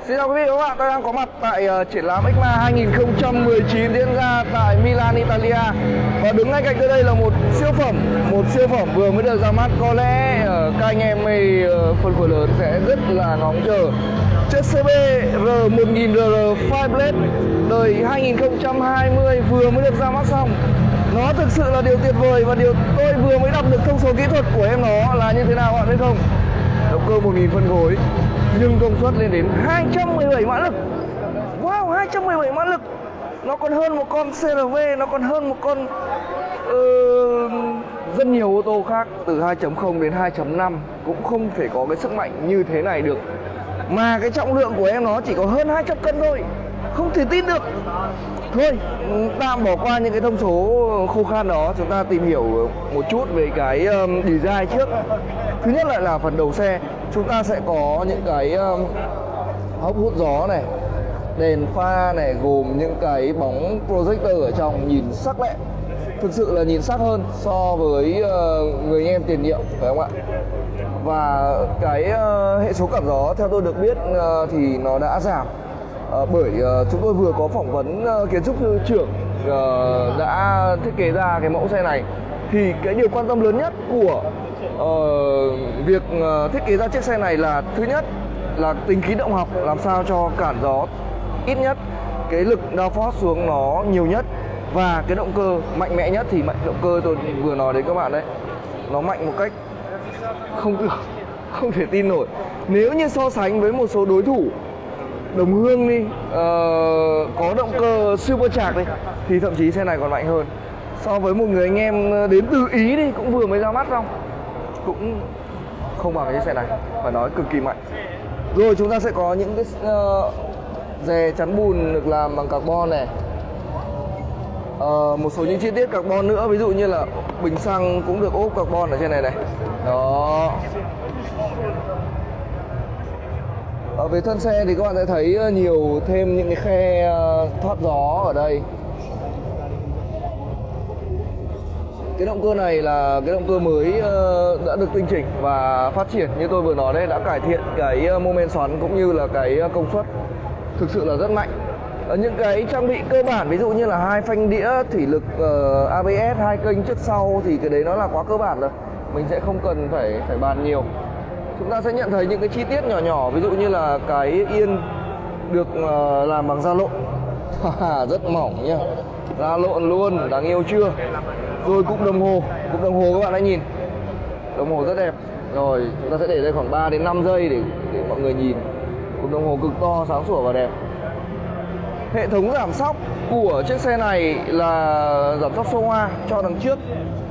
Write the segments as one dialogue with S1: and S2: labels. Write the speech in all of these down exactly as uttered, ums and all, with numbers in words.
S1: Xin chào quý vị và các bạn, tôi đang có mặt tại uh, triển lãm EICMA hai không một chín diễn ra tại Milan, Italia. Và đứng ngay cạnh tôi đây là một siêu phẩm, một siêu phẩm vừa mới được ra mắt. Có lẽ uh, các anh em mê uh, phân khối lớn sẽ rất là ngóng chờ. Chiếc xê bê R một nghìn R R Fireblade đời hai không hai không vừa mới được ra mắt xong. Nó thực sự là điều tuyệt vời, và điều tôi vừa mới đọc được thông số kỹ thuật của em nó là như thế nào bạn biết không? Động cơ một nghìn phân khối nhưng công suất lên đến hai trăm mười bảy mã lực. Wow, hai trăm mười bảy mã lực. Nó còn hơn một con xê rờ vê, nó còn hơn một con uh, rất nhiều ô tô khác từ hai chấm không đến hai chấm năm cũng không thể có cái sức mạnh như thế này được. Mà cái trọng lượng của em nó chỉ có hơn hai trăm cân thôi. Không thể tin được. Thôi, tạm bỏ qua những cái thông số khô khan đó, chúng ta tìm hiểu một chút về cái um, design trước. Thứ nhất lại là phần đầu xe, chúng ta sẽ có những cái um, hốc hút gió này, đèn pha này, gồm những cái bóng projector ở trong nhìn sắc lẹ. Thực sự là nhìn sắc hơn so với uh, người anh em tiền nhiệm, phải không ạ? Và cái uh, hệ số cảm gió theo tôi được biết uh, thì nó đã giảm. Uh, bởi uh, chúng tôi vừa có phỏng vấn uh, kiến trúc sư trưởng uh, đã thiết kế ra cái mẫu xe này. Thì cái điều quan tâm lớn nhất của uh, việc uh, thiết kế ra chiếc xe này là thứ nhất là tính khí động học, làm sao cho cản gió ít nhất, cái lực downforce xuống nó nhiều nhất, và cái động cơ mạnh mẽ nhất. Thì mạnh động cơ tôi vừa nói đến các bạn đấy, nó mạnh một cách không tưởng, không thể tin nổi. Nếu như so sánh với một số đối thủ đồng hương đi, uh, có động cơ supercharged đi, thì thậm chí xe này còn mạnh hơn. So với một người anh em đến từ Ý đi, cũng vừa mới ra mắt xong, cũng không bằng cái xe này, phải nói cực kỳ mạnh. Rồi chúng ta sẽ có những cái uh, rè chắn bùn được làm bằng carbon này, uh, một số những chi tiết carbon nữa, ví dụ như là bình xăng cũng được ốp carbon ở trên này này. Đó. Ở về thân xe thì các bạn sẽ thấy nhiều thêm những cái khe thoát gió ở đây. Cái động cơ này là cái động cơ mới đã được tinh chỉnh và phát triển, như tôi vừa nói đấy, đã cải thiện cái mô men xoắn cũng như là cái công suất, thực sự là rất mạnh. Ở những cái trang bị cơ bản, ví dụ như là hai phanh đĩa thủy lực, uh, a bê ét, hai kênh trước sau, thì cái đấy nó là quá cơ bản rồi, mình sẽ không cần phải phải bàn nhiều. Chúng ta sẽ nhận thấy những cái chi tiết nhỏ nhỏ, ví dụ như là cái yên được uh, làm bằng da lộn. Rất mỏng nhá, da lộn luôn, đáng yêu chưa? Rồi cụm đồng hồ, cụm đồng hồ các bạn hãy nhìn, đồng hồ rất đẹp. Rồi chúng ta sẽ để đây khoảng ba đến năm giây để, để mọi người nhìn. Cụm đồng hồ cực to, sáng sủa và đẹp. Hệ thống giảm sóc của chiếc xe này là giảm sóc Showa cho đằng trước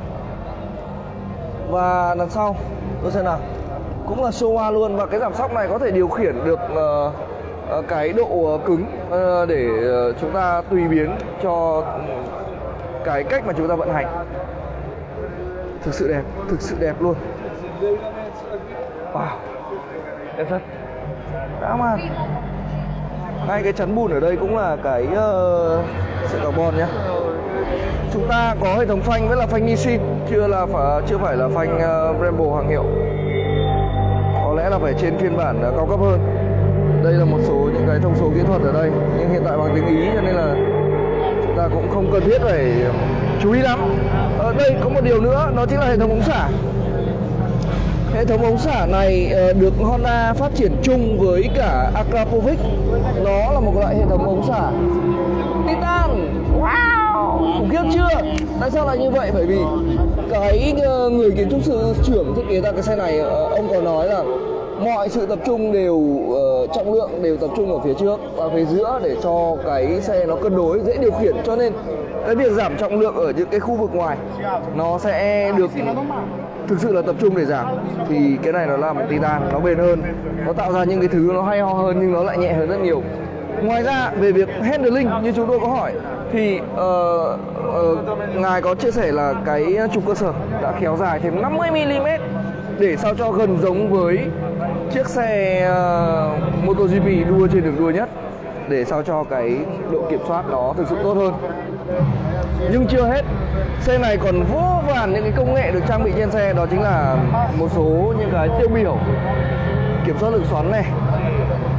S1: và đằng sau. Tôi xem nào, cũng là Showa luôn. Và cái giảm sóc này có thể điều khiển được uh, uh, cái độ cứng uh, để uh, chúng ta tùy biến cho cái cách mà chúng ta vận hành. Thực sự đẹp, thực sự đẹp luôn. Wow, đẹp thật, dã man. Ngay cái chắn bùn ở đây cũng là cái uh, sợi carbon nhá. Chúng ta có hệ thống phanh vẫn là phanh Nissin, chưa là phải, chưa phải là phanh uh, Brembo hàng hiệu. Có lẽ là phải trên phiên bản uh, cao cấp hơn. Đây là một số những cái thông số kỹ thuật ở đây, nhưng hiện tại bằng tiếng Ý cho nên là chúng ta cũng không cần thiết phải chú ý lắm. Ở đây có một điều nữa, đó chính là hệ thống ống xả. Hệ thống ống xả này được Honda phát triển chung với cả Akrapovic. Nó là một loại hệ thống ống xả Titan. Wow, khủng khiếp chưa? Tại sao lại như vậy? Bởi vì cái người kiến trúc sư trưởng thiết kế ra cái xe này, ông có nói là mọi sự tập trung đều uh, trọng lượng đều tập trung ở phía trước và phía giữa để cho cái xe nó cân đối, dễ điều khiển. Cho nên cái việc giảm trọng lượng ở những cái khu vực ngoài nó sẽ được thực sự là tập trung để giảm. Thì cái này nó là một titan, nó bền hơn, nó tạo ra những cái thứ nó hay ho hơn nhưng nó lại nhẹ hơn rất nhiều. Ngoài ra về việc handling như chúng tôi có hỏi thì uh, uh, ngài có chia sẻ là cái trục cơ sở đã kéo dài thêm năm mươi mi li mét để sao cho gần giống với chiếc xe uh, MotoGP đua trên đường đua nhất, để sao cho cái độ kiểm soát nó thực sự tốt hơn. Nhưng chưa hết, xe này còn vô vàn những cái công nghệ được trang bị trên xe, đó chính là một số những cái tiêu biểu kiểm soát lực xoắn này,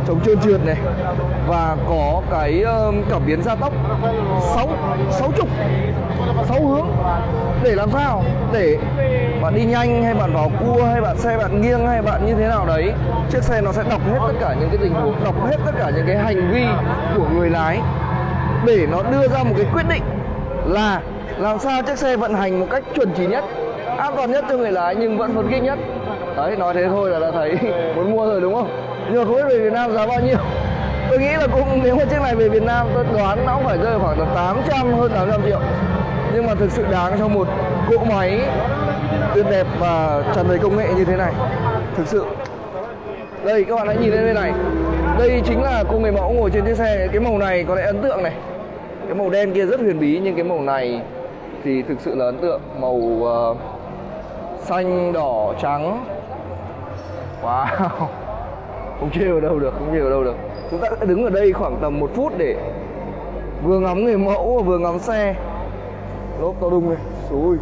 S1: chống trơn trượt này, và có cái uh, cảm biến gia tốc sáu sáu trục, sáu hướng, để làm sao để bạn đi nhanh hay bạn vào cua hay bạn xe bạn nghiêng hay bạn như thế nào đấy, chiếc xe nó sẽ đọc hết tất cả những cái tình huống, đọc hết tất cả những cái hành vi của người lái để nó đưa ra một cái quyết định là làm sao chiếc xe vận hành một cách chuẩn chỉ nhất, an toàn nhất cho người lái nhưng vẫn phấn khích nhất. Đấy, nói thế thôi là đã thấy muốn mua rồi đúng không? Nhưng mà không biết về Việt Nam giá bao nhiêu. Tôi nghĩ là cũng nếu mà chiếc này về Việt Nam tôi đoán nó cũng phải rơi khoảng tầm tám trăm, hơn tám trăm triệu. Nhưng mà thực sự đáng cho một cỗ máy tuyệt đẹp và tràn đầy công nghệ như thế này. Thực sự. Đây các bạn hãy nhìn lên bên này. Đây chính là cô người mẫu ngồi trên chiếc xe. Cái màu này có lẽ ấn tượng này. Cái màu đen kia rất huyền bí nhưng cái màu này thì thực sự là ấn tượng. Màu uh, xanh, đỏ, trắng. Wow. Không chê ở đâu được, không chê ở đâu được. Chúng ta sẽ đứng ở đây khoảng tầm một phút để vừa ngắm người mẫu vừa ngắm xe. Lốp to đùng này. Xui.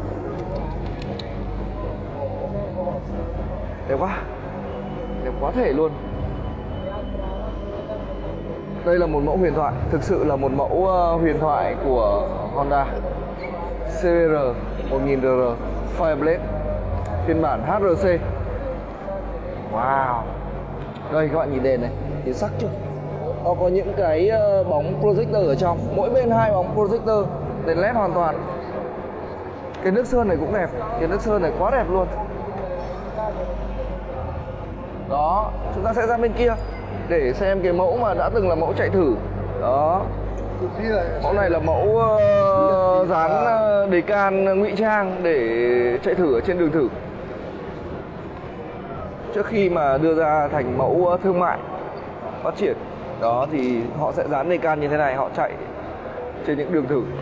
S1: Đẹp quá. Đẹp quá thể luôn. Đây là một mẫu huyền thoại. Thực sự là một mẫu uh, huyền thoại của Honda xê bê rờ một nghìn R R Fireblade phiên bản H R C. Wow. Đây các bạn nhìn đèn này, nhìn sắc chưa? Nó có những cái uh, bóng projector ở trong, mỗi bên hai bóng projector, đèn led hoàn toàn. Cái nước sơn này cũng đẹp, cái nước sơn này quá đẹp luôn. Đó, chúng ta sẽ ra bên kia để xem cái mẫu mà đã từng là mẫu chạy thử. Đó. Mẫu này là mẫu uh, dán uh, đề can ngụy trang để chạy thử ở trên đường thử, trước khi mà đưa ra thành mẫu thương mại phát triển. Đó thì họ sẽ dán đề can như thế này, họ chạy trên những đường thử.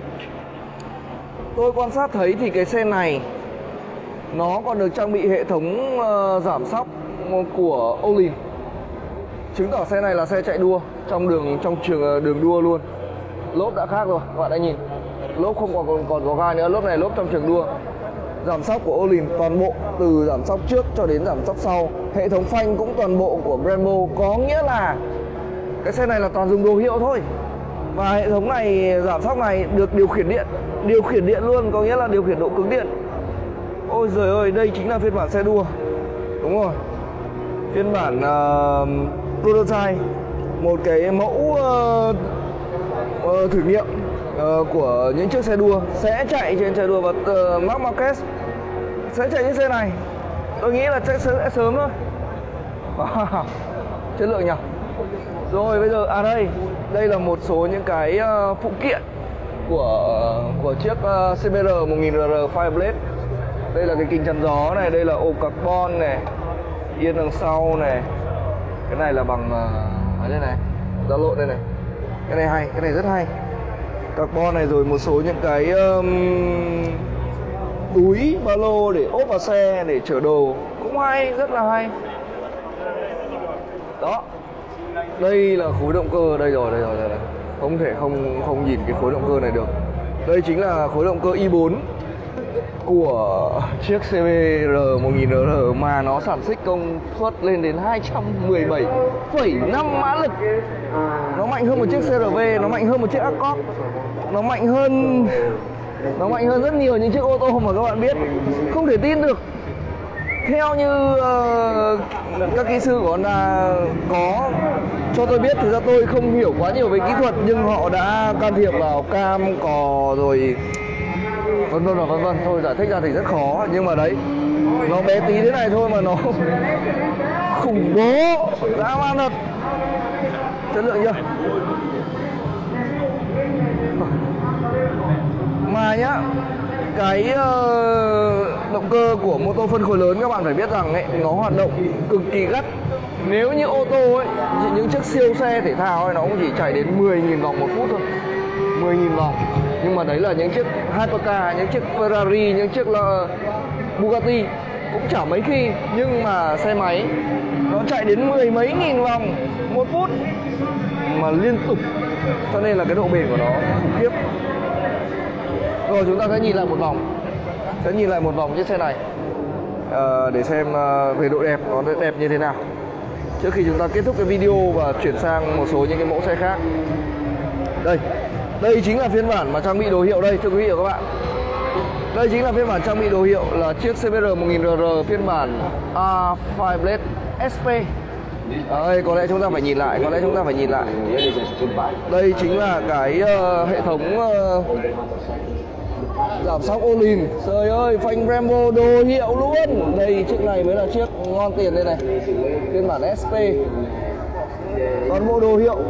S1: Tôi quan sát thấy thì cái xe này nó còn được trang bị hệ thống uh, giảm sóc của Olin, chứng tỏ xe này là xe chạy đua trong đường trong trường đường đua luôn. Lốp đã khác rồi, các bạn đã nhìn, lốp không còn còn, còn có gai nữa, lốp này lốp trong trường đua. Giảm sóc của Olin toàn bộ, từ giảm sóc trước cho đến giảm sóc sau. Hệ thống phanh cũng toàn bộ của Brembo, có nghĩa là cái xe này là toàn dùng đồ hiệu thôi. Và hệ thống này, giảm sóc này được điều khiển điện, điều khiển điện luôn, có nghĩa là điều khiển độ cứng điện. Ôi giời ơi, đây chính là phiên bản xe đua. Đúng rồi, phiên bản uh, prototype, một cái mẫu uh, uh, thử nghiệm uh, của những chiếc xe đua sẽ chạy trên xe đua. Và uh, Marc Marquez sẽ chạy chiếc xe này. Tôi nghĩ là sẽ, sẽ sớm thôi. Wow, chất lượng nhỉ. Rồi bây giờ, à đây, đây là một số những cái uh, phụ kiện của của chiếc uh, xê bê rờ một nghìn R R Fireblade. Đây là cái kính chắn gió này, đây là ốp carbon này, yên đằng sau này. Cái này là bằng uh, đây này, da lộn đây này. Cái này hay, cái này rất hay. Carbon này, rồi một số những cái um, túi ba lô để ốp vào xe để chở đồ cũng hay, rất là hay. Đó. Đây là khối động cơ, đây rồi, đây rồi, đây rồi. Không thể không không nhìn cái khối động cơ này được. Đây chính là khối động cơ i bốn của chiếc xê bê rờ một nghìn R R mà nó sản xuất công suất lên đến hai trăm mười bảy phẩy năm mã lực. Nó mạnh hơn một chiếc xê rờ vê, nó mạnh hơn một chiếc Accord, nó mạnh hơn nó mạnh hơn rất nhiều những chiếc ô tô mà các bạn biết. Không thể tin được. Theo như uh, các kỹ sư của Honda có cho tôi biết, thực ra tôi không hiểu quá nhiều về kỹ thuật, nhưng họ đã can thiệp vào cam, cò rồi vân vân và vân vân. Thôi giải thích ra thì rất khó, nhưng mà đấy, nó bé tí thế này thôi mà nó khủng bố, dã man thật. Chất lượng chưa? Mà nhá, cái uh, động cơ của mô tô phân khối lớn các bạn phải biết rằng ấy, nó hoạt động cực kỳ gắt. Nếu như ô tô ấy, những chiếc siêu xe thể thao ấy, nó cũng chỉ chạy đến mười nghìn vòng một phút thôi, mười nghìn vòng. Nhưng mà đấy là những chiếc Hypercar, những chiếc Ferrari, những chiếc là Bugatti cũng chả mấy khi. Nhưng mà xe máy nó chạy đến mười mấy nghìn vòng một phút mà liên tục, cho nên là cái độ bền của nó khủng khiếp. Rồi chúng ta sẽ nhìn lại một vòng, sẽ nhìn lại một vòng chiếc xe này à, để xem uh, về độ đẹp nó đẹp như thế nào. trước khi chúng ta kết thúc cái video và chuyển sang một số những cái mẫu xe khác. Đây, đây chính là phiên bản mà trang bị đồ hiệu đây thưa quý vị và các bạn. Đây chính là phiên bản trang bị đồ hiệu là chiếc xê bê rờ một nghìn R R phiên bản A Five ét pê. Đây, có lẽ chúng ta phải nhìn lại, có lẽ chúng ta phải nhìn lại. Đây chính là cái uh, hệ thống uh, giảm sóc Olin. Trời ơi, phanh Brembo đồ hiệu luôn. Đây, chiếc này mới là chiếc ngon tiền đây này, phiên bản ét pê. Toàn bộ đồ hiệu.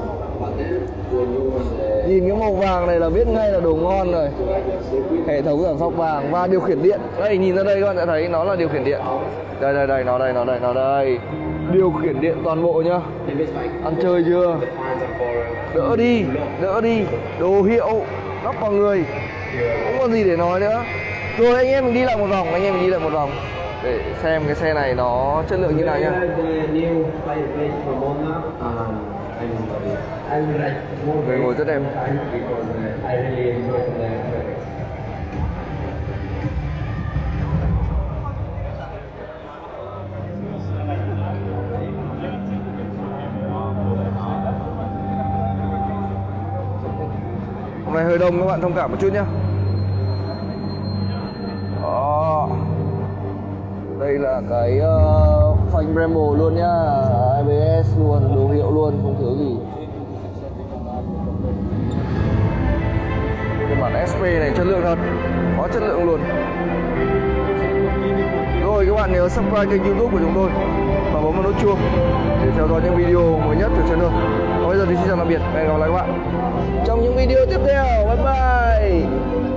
S1: Nhìn cái màu vàng này là biết ngay là đồ ngon rồi. Hệ thống giảm sóc vàng và điều khiển điện. Đây, nhìn ra đây các bạn sẽ thấy nó là điều khiển điện. Đây đây đây, nó đây, nó đây, nó đây. Điều khiển điện toàn bộ nhá. Ăn chơi chưa? Đỡ đi, đỡ đi. Đồ hiệu, nóc vào người, không còn gì để nói nữa. Rồi anh em mình đi lại một vòng, anh em mình đi lại một vòng để xem cái xe này nó chất lượng như nào nhá. Người ngồi rất đẹp. Hôm nay hơi đông các bạn thông cảm một chút nhé. Đó. Đây là cái uh, phanh Brembo luôn nhá, a bê ét luôn, đồ hiệu luôn, không thiếu gì. Cái bản ét pê này chất lượng thật, có chất lượng luôn. Rồi các bạn nhớ subscribe kênh YouTube của chúng tôi và bấm vào nút chuông để theo dõi những video mới nhất từ channel. Bây giờ thì xin chào tạm biệt và hẹn gặp lại các bạn trong những video tiếp theo. Bye bye.